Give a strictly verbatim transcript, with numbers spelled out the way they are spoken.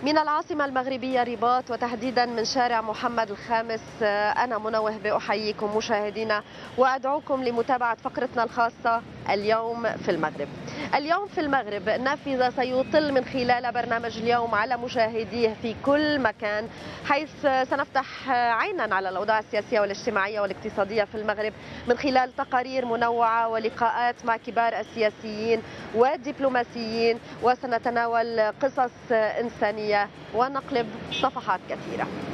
من العاصمة المغربية رباط، وتحديدا من شارع محمد الخامس. أنا منوه بأحييكم مشاهدينا وأدعوكم لمتابعة فقرتنا الخاصة اليوم في المغرب. اليوم في المغرب نافذة سيطل من خلال برنامج اليوم على مشاهديه في كل مكان، حيث سنفتح عينا على الأوضاع السياسية والاجتماعية والاقتصادية في المغرب من خلال تقارير منوعة ولقاءات مع كبار السياسيين والدبلوماسيين، وسنتناول قصص إنسانية ونقلب صفحات كثيرة.